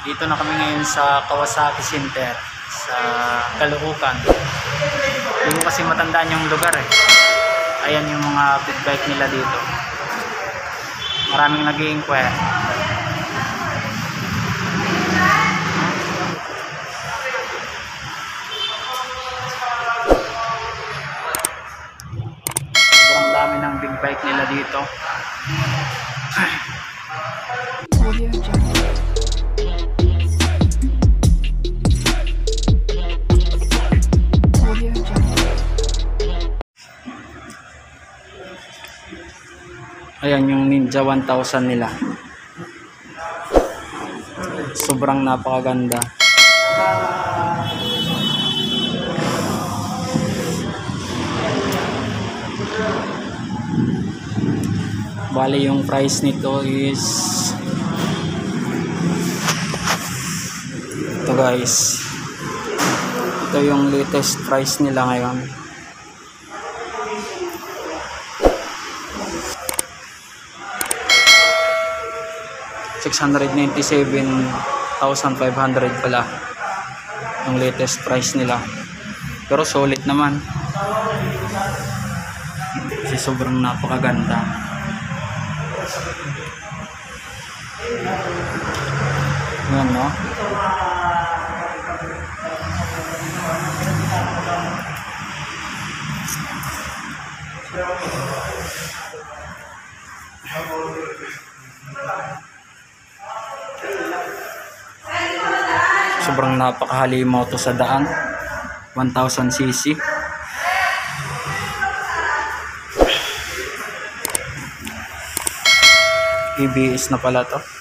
Dito na kami ngayon sa Kawasaki Center sa Caloocan. Hindi ko kasi matandaan yung lugar eh. Ayan yung mga big bike nila dito. Maraming nag-i-inquire. Sobrang dami ng big bike nila dito. Ayan yung Ninja 1000 nila. Sobrang napakaganda. Bali yung price nito is ito guys. Ito yung latest price nila ngayon. $697,500 pala yung latest price nila, pero solid naman kasi sobrang napakaganda. Yan no, sobrang napakahalimaw to sa daan. 1000cc. EBS na pala to.